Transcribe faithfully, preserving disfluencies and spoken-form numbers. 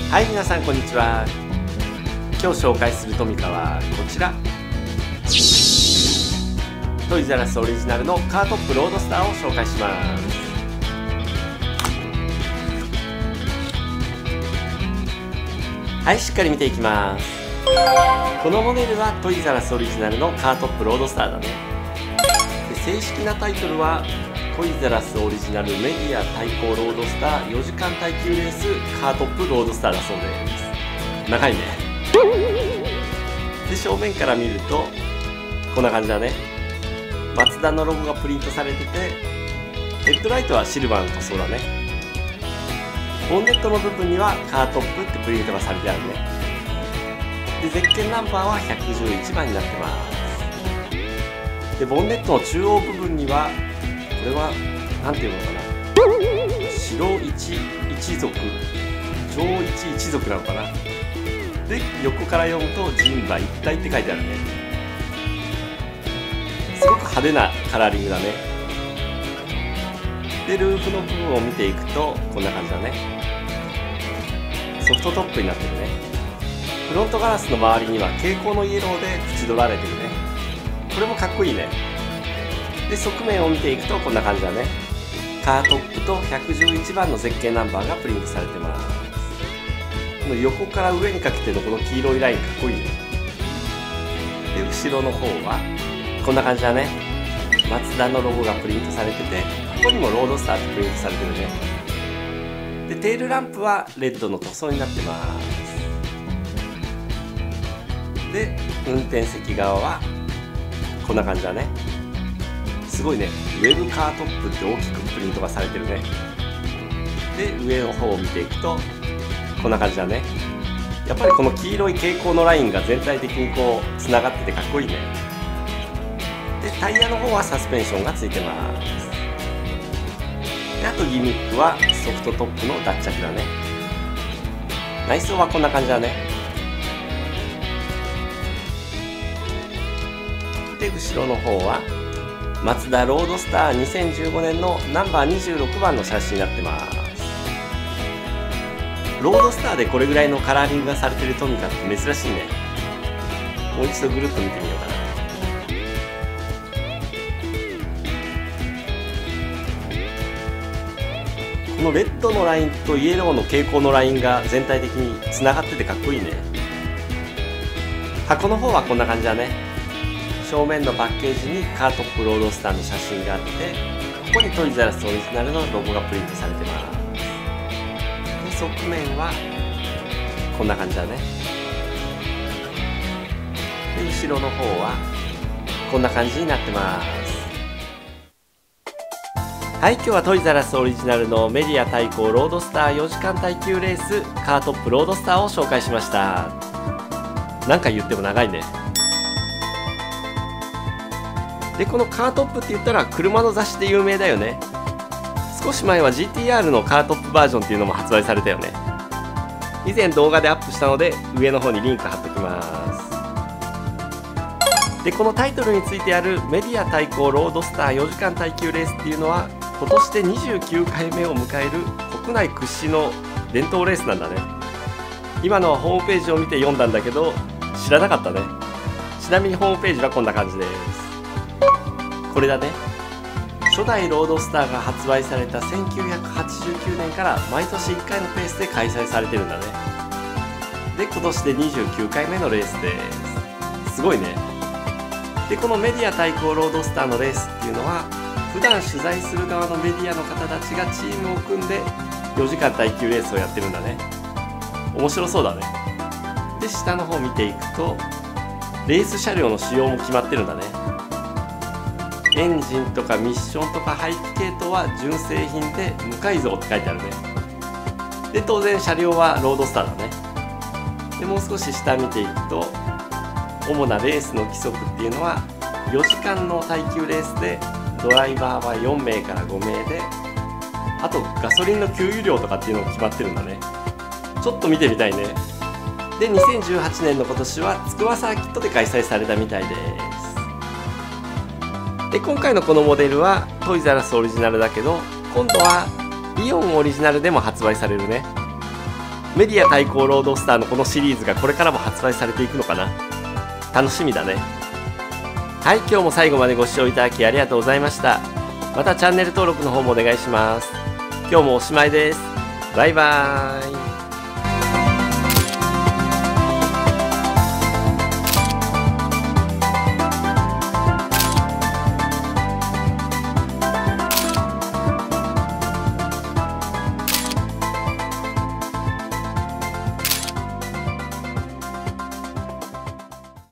はい、皆さんこんにちは。今日紹介するトミカはこちら、トイザらスオリジナルのカートップロードスターを紹介します。はい、しっかり見ていきます。このモデルはトイザらスオリジナルのカートップロードスターだね。で、正式なタイトルはトイザらスオリジナルメディア対抗ロードスターよじかん耐久レースカートップロードスターだそうです。長いね。で、正面から見るとこんな感じだね。マツダのロゴがプリントされてて、ヘッドライトはシルバーの塗装だね。ボンネットの部分にはカートップってプリントがされてあるね。で、ゼッケンナンバーはひゃくじゅういちばんになってます。で、ボンネットの中央部分にはこれは何ていうのかな、白一一族、上一一族なのかな。で、横から読むと人馬一体って書いてあるね。すごく派手なカラーリングだね。で、ルーフの部分を見ていくとこんな感じだね。ソフトトップになってるね。フロントガラスの周りには蛍光のイエローで縁取られてるね。これもかっこいいね。で、側面を見ていくとこんな感じだね。カートップとひゃくじゅういちばんのゼッケンナンバーがプリントされてます。この横から上にかけてのこの黄色いラインかっこいいね。で、後ろの方はこんな感じだね。マツダのロゴがプリントされてて、ここにもロードスターってプリントされてるね。で、テールランプはレッドの塗装になってます。で、運転席側はこんな感じだね。すごいね。ウェブカートップって大きくプリントがされてるね。で、上の方を見ていくとこんな感じだね。やっぱりこの黄色い蛍光のラインが全体的にこうつながっててかっこいいね。で、タイヤの方はサスペンションがついてます。で、あとギミックはソフトトップの脱着だね。内装はこんな感じだね。で、後ろの方はマツダロードスターにせんじゅうごねんのナンバーにじゅうろくばんの写真になってます。ロードスターでこれぐらいのカラーリングがされてるトミカって珍しいね。もう一度ぐるっと見てみようかな。このレッドのラインとイエローの蛍光のラインが全体的につながっててかっこいいね。箱の方はこんな感じだね。正面のパッケージにカートップロードスターの写真があって、ここにトイザらスオリジナルのロゴがプリントされてます。で、側面はこんな感じだね。で、後ろの方はこんな感じになってます。はい、今日はトイザらスオリジナルのメディア対抗ロードスターよじかん耐久レースカートップロードスターを紹介しました。何回言っても長いね。で、このカートップって言ったら車の雑誌で有名だよね。少し前は ジーティーアール のカートップバージョンっていうのも発売されたよね。以前動画でアップしたので上の方にリンク貼っときます。で、このタイトルについてあるメディア対抗ロードスターよじかん耐久レースっていうのは今年でにじゅうきゅうかいめを迎える国内屈指の伝統レースなんだね。今のはホームページを見て読んだんだけど知らなかったね。ちなみにホームページはこんな感じです。これだね。初代ロードスターが発売されたせんきゅうひゃくはちじゅうきゅうねんから毎年いっかいのペースで開催されてるんだね。で、今年でにじゅうきゅうかいめのレースです。すごいね。で、このメディア対抗ロードスターのレースっていうのは普段取材する側のメディアの方たちがチームを組んでよじかん耐久レースをやってるんだね。面白そうだね。で、下の方見ていくとレース車両の仕様も決まってるんだね。エンジンとかミッションとか排気系統は純正品で無改造って書いてあるね。で、当然車両はロードスターだね。で、もう少し下見ていくと主なレースの規則っていうのはよじかんの耐久レースでドライバーはよんめいからごめいで、あとガソリンの給油量とかっていうのも決まってるんだね。ちょっと見てみたいね。で、にせんじゅうはちねんの今年は筑波サーキットで開催されたみたいです。で、今回のこのモデルはトイザらスオリジナルだけど、今度はイオンオリジナルでも発売されるね。 メディア対抗ロードスターのこのシリーズがこれからも発売されていくのかな。楽しみだね。はい、今日も最後までご視聴いただきありがとうございました。またチャンネル登録の方もお願いします。今日もおしまいです。バイバーイ。